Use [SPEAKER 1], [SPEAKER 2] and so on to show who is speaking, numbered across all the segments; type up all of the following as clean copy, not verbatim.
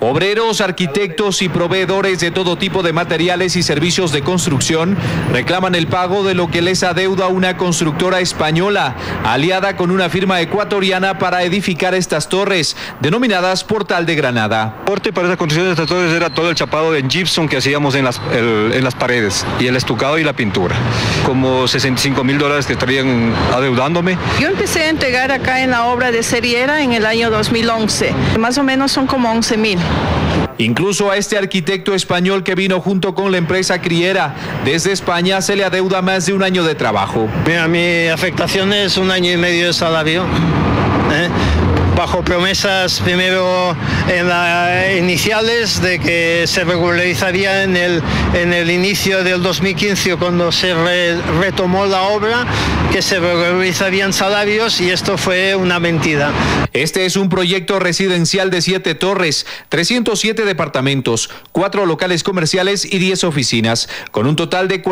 [SPEAKER 1] Obreros, arquitectos y proveedores de todo tipo de materiales y servicios de construcción reclaman el pago de lo que les adeuda una constructora española, aliada con una firma ecuatoriana para edificar estas torres, denominadas Portal de Granada.
[SPEAKER 2] El aporte para esa construcción de estas torres era todo el chapado de gypsum que hacíamos en las paredes, y el estucado y la pintura. Como $65.000 que estarían adeudándome.
[SPEAKER 3] Yo empecé a entregar acá en la obra de Seriera en el año 2011. Más o menos son como 11.000.
[SPEAKER 1] Incluso a este arquitecto español que vino junto con la empresa Criera desde España se le adeuda más de un año de trabajo.
[SPEAKER 4] Mira, mi afectación es 1 año y medio de salario. Bajo promesas primero iniciales de que se regularizaría en el inicio del 2015 cuando se retomó la obra, que se regularizarían salarios, y esto fue una mentira.
[SPEAKER 1] Este es un proyecto residencial de 7 torres, 307 departamentos, 4 locales comerciales y 10 oficinas, con un total de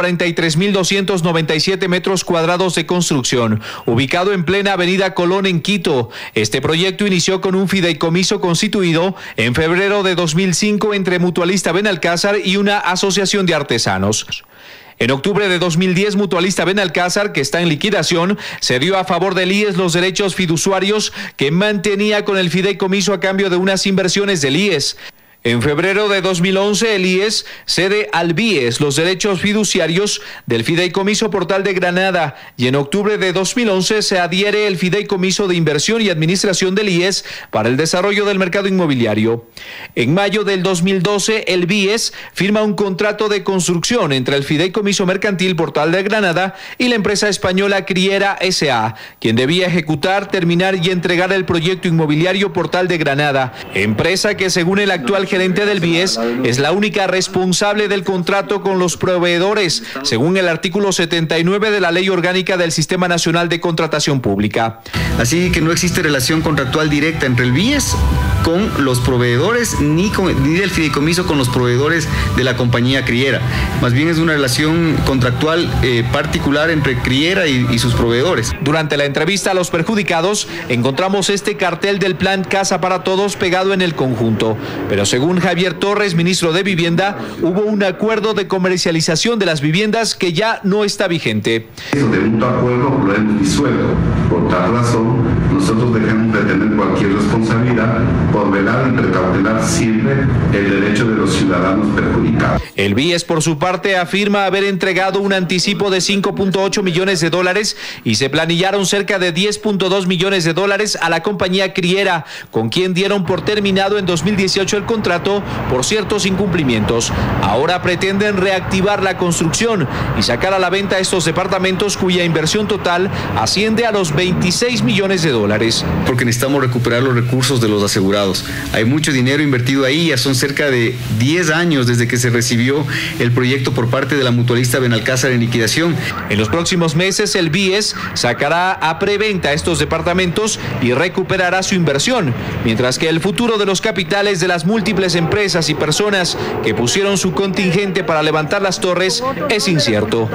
[SPEAKER 1] 43.297 metros cuadrados de construcción, ubicado en plena avenida Colón en Quito. Este proyecto inició con un fideicomiso constituido en febrero de 2005 entre Mutualista Benalcázar y una asociación de artesanos. En octubre de 2010, Mutualista Benalcázar, que está en liquidación, cedió a favor del IES los derechos fiduciarios que mantenía con el fideicomiso a cambio de unas inversiones del IES. En febrero de 2011, el IES cede al BIES los derechos fiduciarios del Fideicomiso Portal de Granada, y en octubre de 2011 se adhiere el Fideicomiso de Inversión y Administración del IES para el desarrollo del mercado inmobiliario. En mayo del 2012, el BIES firma un contrato de construcción entre el Fideicomiso Mercantil Portal de Granada y la empresa española Criera S.A., quien debía ejecutar, terminar y entregar el proyecto inmobiliario Portal de Granada, empresa que, según el actual gerente del BIES, es la única responsable del contrato con los proveedores, según el artículo 79 de la Ley Orgánica del Sistema Nacional de Contratación Pública.
[SPEAKER 5] Así que no existe relación contractual directa entre el BIES con los proveedores ni del fideicomiso con los proveedores de la compañía Criera. Más bien es una relación contractual particular entre Criera y sus proveedores.
[SPEAKER 1] Durante la entrevista a los perjudicados, encontramos este cartel del plan Casa para Todos pegado en el conjunto, pero según Javier Torres, ministro de Vivienda, hubo un acuerdo de comercialización de las viviendas que ya no está vigente.
[SPEAKER 6] Eso de mutuo acuerdo lo hemos disuelto. Por tal razón, nosotros dejamos de tener cualquier responsabilidad por velar y precautelar siempre el derecho de los ciudadanos perjudicados.
[SPEAKER 1] El BIES, por su parte, afirma haber entregado un anticipo de $5.8 millones y se planillaron cerca de $10.2 millones a la compañía Criera, con quien dieron por terminado en 2018 el contrato por ciertos incumplimientos. Ahora pretenden reactivar la construcción y sacar a la venta estos departamentos cuya inversión total asciende a los $26 millones.
[SPEAKER 5] Porque necesitamos recuperar los recursos de los asegurados. Hay mucho dinero invertido ahí, ya son cerca de 10 años desde que se recibió el proyecto por parte de la Mutualista Benalcázar en liquidación.
[SPEAKER 1] En los próximos meses el BIES sacará a preventa estos departamentos y recuperará su inversión, mientras que el futuro de los capitales de las múltiples empresas y personas que pusieron su contingente para levantar las torres es incierto.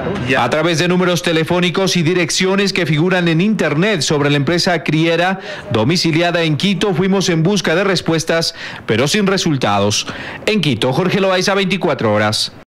[SPEAKER 1] A través de números telefónicos y direcciones que figuran en internet sobre la empresa Criera, domiciliada en Quito, fuimos en busca de respuestas, pero sin resultados. En Quito, Jorge Loaiza, 24 horas.